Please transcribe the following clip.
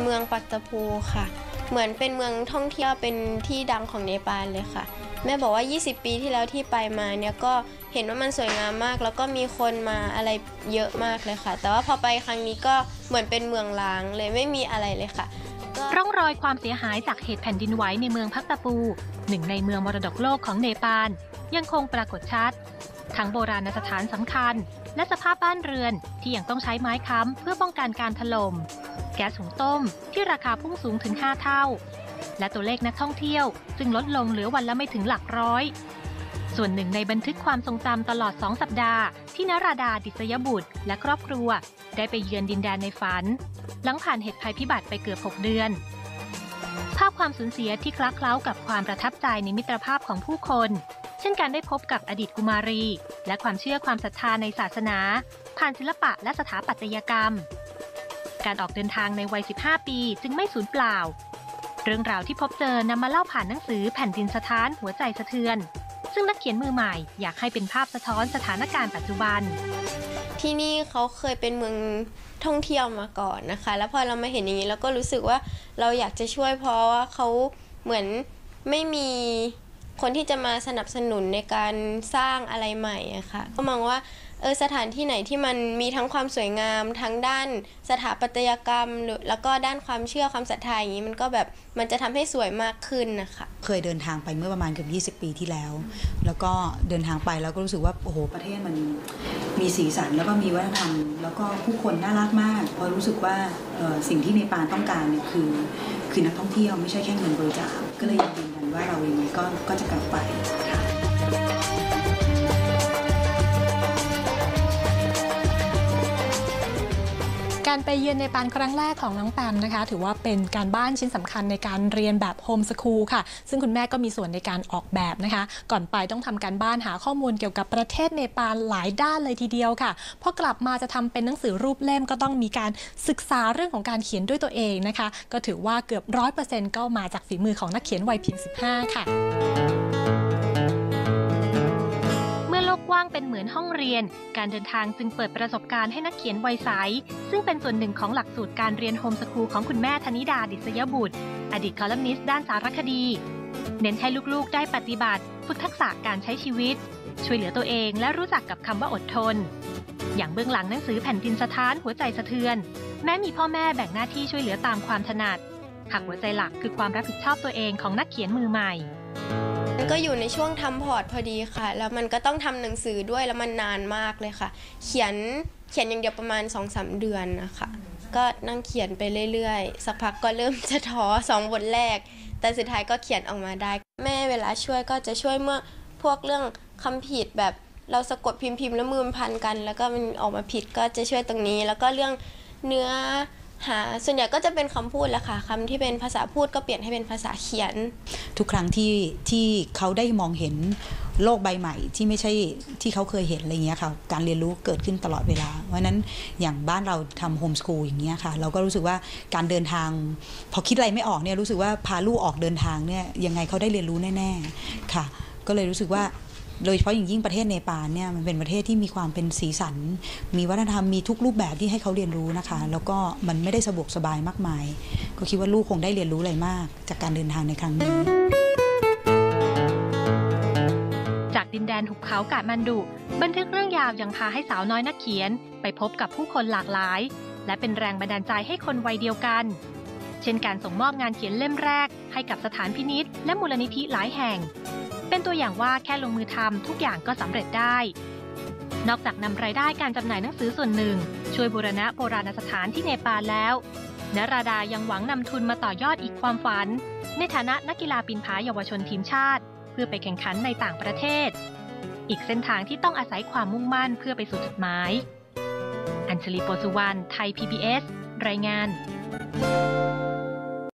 เมืองปัตตภูค่ะเหมือนเป็นเมืองท่องเที่ยวเป็นที่ดังของเนปาลเลยค่ะแม่บอกว่า20 ปีที่แล้วที่ไปมาเนี่ยก็เห็นว่ามันสวยงามมากแล้วก็มีคนมาอะไรเยอะมากเลยค่ะแต่ว่าพอไปครั้งนี้ก็เหมือนเป็นเมืองร้างเลยไม่มีอะไรเลยค่ะร่องรอยความเสียหายจากเหตุแผ่นดินไหวในเมืองพักตะปูหนึ่งในเมืองมรดกโลกของเนปาลยังคงปรากฏชัดทั้งโบราณสถานสำคัญและสภาพบ้านเรือนที่ยังต้องใช้ไม้ค้ำเพื่อป้องกันการถล่มแก๊สหุงต้มที่ราคาพุ่งสูงถึง5 เท่าและตัวเลขนักท่องเที่ยวซึ่งลดลงเหลือวันละไม่ถึงหลักร้อยส่วนหนึ่งในบันทึกความทรงจำตลอด2 สัปดาห์ที่นราดาดิษยบุตรและครอบครัวได้ไปเยือนดินแดนในฝันหลังผ่านเหตุภัยพิบัติไปเกือบ6 เดือนภาพความสูญเสียที่คล้าเคล้ากับความประทับใจในมิตรภาพของผู้คนเช่นการได้พบกับอดีตกุมารีและความเชื่อความศรัทธาในศาสนาผ่านศิลปะและสถาปัตยกรรมการออกเดินทางในวัย15 ปีจึงไม่สูญเปล่าเรื่องราวที่พบเจอนำมาเล่าผ่านหนังสือแผ่นดินสะท้านหัวใจสะเทือนซึ่งนักเขียนมือใหม่อยากให้เป็นภาพสะท้อนสถานการณ์ปัจจุบันที่นี่เขาเคยเป็นเมืองท่องเที่ยวมาก่อนนะคะแล้วพอเรามาเห็นอย่างนี้เราก็รู้สึกว่าเราอยากจะช่วยเพราะว่าเขาเหมือนไม่มีคนที่จะมาสนับสนุนในการสร้างอะไรใหม่อะค่ะก็มองว่าสถานที่ไหนที่มันมีทั้งความสวยงามทั้งด้านสถาปัตยกรรมแล้วก็ด้านความเชื่อความศรัทธาอย่างนี้มันก็แบบมันจะทำให้สวยมากขึ้นนะคะเคยเดินทางไปเมื่อประมาณเกือบ20 ปีที่แล้วแล้วก็เดินทางไปแล้วก็รู้สึกว่าโอ้โหประเทศมันมีสีสันแล้วก็มีวัฒนธรรมแล้วก็ผู้คนน่ารักมากพอรู้สึกว่าสิ่งที่เนปาลต้องการเนี่ยคือนักท่องเที่ยวไม่ใช่แค่เงินบริจาคก็เลยยืนยันว่าเรายังไงก็จะกลับไปค่ะการไปเยือนเนปาลครั้งแรกของน้องแปมนะคะถือว่าเป็นการบ้านชิ้นสำคัญในการเรียนแบบโฮมสคูลค่ะซึ่งคุณแม่ก็มีส่วนในการออกแบบนะคะก่อนไปต้องทำการบ้านหาข้อมูลเกี่ยวกับประเทศเนปาลหลายด้านเลยทีเดียวค่ะพอกลับมาจะทำเป็นหนังสือรูปเล่มก็ต้องมีการศึกษาเรื่องของการเขียนด้วยตัวเองนะคะก็ถือว่าเกือบ 100% ก็มาจากฝีมือของนักเขียนวัยเพียง15ค่ะกว้างเป็นเหมือนห้องเรียนการเดินทางจึงเปิดประสบการณ์ให้นักเขียนวัยใสซึ่งเป็นส่วนหนึ่งของหลักสูตรการเรียนโฮมสคูลของคุณแม่ธนิดาดิษยบุตรอดีตคอลัมนิสต์ด้านสารคดีเน้นให้ลูกๆได้ปฏิบัติฝึกทักษะการใช้ชีวิตช่วยเหลือตัวเองและรู้จักกับคำว่าอดทนอย่างเบื้องหลังหนังสือแผ่นดินสะท้านหัวใจสะเทือนแม้มีพ่อแม่แบ่งหน้าที่ช่วยเหลือตามความถนัดหากหัวใจหลักคือความรับผิดชอบตัวเองของนักเขียนมือใหม่มันก็อยู่ในช่วงทำพอร์ตพอดีค่ะแล้วมันก็ต้องทำหนังสือด้วยแล้วมันนานมากเลยค่ะเขียนอย่างเดียวประมาณ 2-3 เดือนนะคะก็นั่งเขียนไปเรื่อยๆสักพักก็เริ่มจะท้อ2 บทแรกแต่สุดท้ายก็เขียนออกมาได้แม่เวลาช่วยก็จะช่วยเมื่อพวกเรื่องคำผิดแบบเราสะกดพิมพ์แล้วมือมันพันกันแล้วก็มันออกมาผิดก็จะช่วยตรงนี้แล้วก็เรื่องเนื้อส่วนใหญ่ก็จะเป็นคำพูดแหละค่ะคำที่เป็นภาษาพูดก็เปลี่ยนให้เป็นภาษาเขียนทุกครั้งที่เขาได้มองเห็นโลกใบใหม่ที่ไม่ใช่ที่เขาเคยเห็นอะไรเงี้ยค่ะการเรียนรู้เกิดขึ้นตลอดเวลาเพราะฉะนั้นอย่างบ้านเราทำโฮมสคูลอย่างเงี้ยค่ะเราก็รู้สึกว่าการเดินทางพอคิดอะไรไม่ออกเนี่ยรู้สึกว่าพาลูกออกเดินทางเนี่ยยังไงเขาได้เรียนรู้แน่ๆค่ะก็เลยรู้สึกว่าโดยเฉพาะอย่างยิ่งประเทศเนปาลเนี่ยมันเป็นประเทศที่มีความเป็นสีสันมีวัฒนธรรมมีทุกรูปแบบที่ให้เขาเรียนรู้นะคะแล้วก็มันไม่ได้สะดวกสบายมากมายก็คิดว่าลูกคงได้เรียนรู้อะไรมากจากการเดินทางในครั้งนี้จากดินแดนหุบเขากาฐมันดุบันทึกเรื่องยาวยังพาให้สาวน้อยนักเขียนไปพบกับผู้คนหลากหลายและเป็นแรงบันดาลใจให้คนวัยเดียวกันเช่นการส่งมอบงานเขียนเล่มแรกให้กับสถานพินิจและมูลนิธิหลายแห่งเป็นตัวอย่างว่าแค่ลงมือทำทุกอย่างก็สำเร็จได้นอกจากนำรายได้การจำหน่ายหนังสือส่วนหนึ่งช่วยบูรณะโบราณสถานที่เนปาลแล้วนราดายังหวังนำทุนมาต่อยอดอีกความฝันในฐานะนักกีฬาปีนผาเยาวชนทีมชาติเพื่อไปแข่งขันในต่างประเทศอีกเส้นทางที่ต้องอาศัยความมุ่งมั่นเพื่อไปสู่จุดหมายอัญชลี โปสุวรรณ ไทย PBS รายงาน